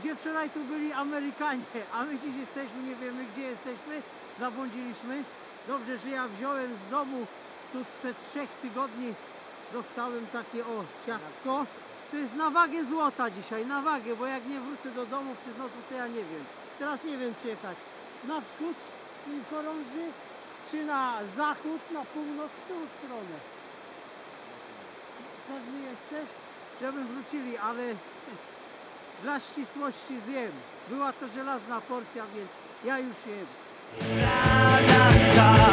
gdzie wczoraj tu byli Amerykanie, a my dziś jesteśmy, nie wiemy gdzie jesteśmy, zabłądziliśmy. Dobrze, że ja wziąłem z domu, tu sprzed 3 tygodni dostałem takie o ciastko. To jest na wagę złota dzisiaj, na wagę, bo jak nie wrócę do domu przez noc, to ja nie wiem. Teraz nie wiem, czy jechać na wschód i chorąży, czy na zachód, na północ, w tą stronę. Pewny jesteś, żebym wrócili, ale dla ścisłości zjem. Była to żelazna porcja, więc ja już jem.